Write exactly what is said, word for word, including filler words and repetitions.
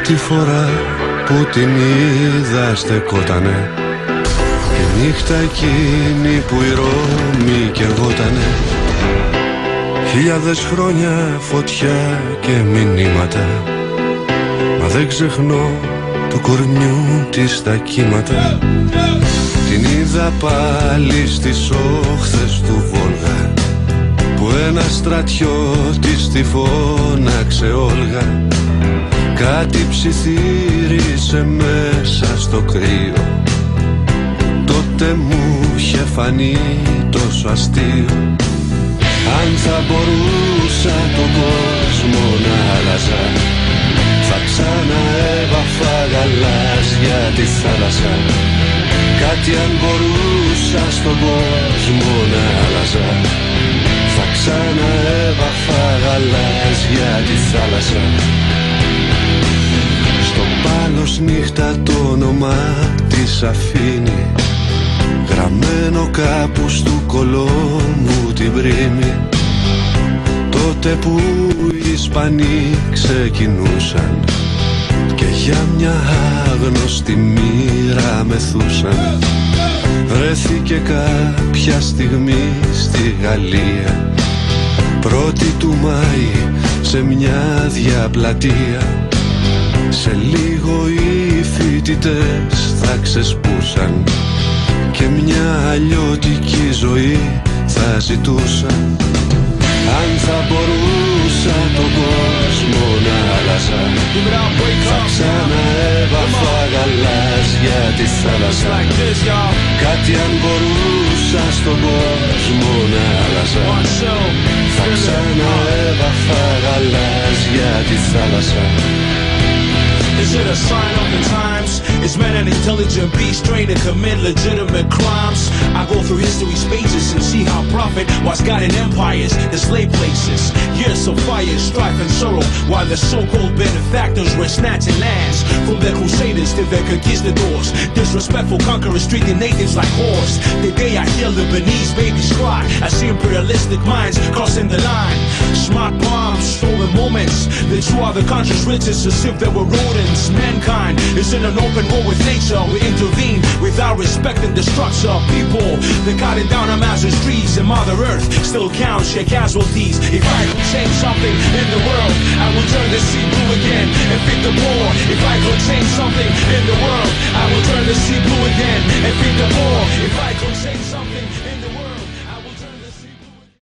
πρώτη φορά που την είδα στεκότανε, η νύχτα εκείνη που η Ρώμη κερδότανε. Χιλιάδες χρόνια φωτιά και μηνύματα, μα δεν ξεχνώ του κορμιού της τα κύματα. Την είδα πάλι στις όχθες του Βόλγα, που ένας στρατιώτης τη φώναξε Όλγα. Κάτι ψιθύρισε μέσα στο κρύο, τότε μου είχε φανεί τόσο αστείο. Αν θα μπορούσα τον κόσμο να άλλαζα, θα ξαναέβαφα γαλάζια τη θάλασσα. Κάτι αν μπορούσα στον κόσμο να άλλαζα, θα ξαναέβαφα γαλάζια τη θάλασσα. Στον πάλος νύχτα το όνομα της αφήνει, γραμμένο κάπου στου κολόμου την πρίμη. Τότε που οι Ισπανοί ξεκινούσαν και για μια άγνωστη μοίρα μεθούσαν, βρέθηκε κάποια στιγμή στη Γαλλία, πρώτη του Μάη σε μια διαπλατεία. Σε λίγο οι φοιτητές θα ξεσπούσαν και μια αλλιώτικη ζωή θα ζητούσαν. Αν θα μπορούσα τον κόσμο να άλλαζα, θα ξαναέβαφα γαλάζια τη θάλασσα. Κάτι αν μπορούσα στον κόσμο να άλλαζα, θα ξαναέβαφα γαλάζια τη θάλασσα. Is it a sign of the times? Is man an intelligent beast trained to commit legitimate crimes? I go through history's pages and see how profit was guiding empires, enslaved places. Years of fire, strife and sorrow, while the so-called benefactors were snatching lands from the crusaders to the conquistadors. Disrespectful conquerors treating natives like whores. The day I hear the Beninese babies cry, I see imperialistic minds crossing the line. Smart bombs, stolen moments. They chew out the country's riches as if they were rodents. Mankind is in an open war with nature. We intervene without respecting the structure of people. They're cutting down our massive trees, and Mother Earth still counts your casualties. If I could change something in the world, I will turn the sea blue again and feed the poor. If I could change something in the world, I will turn the sea blue again and feed the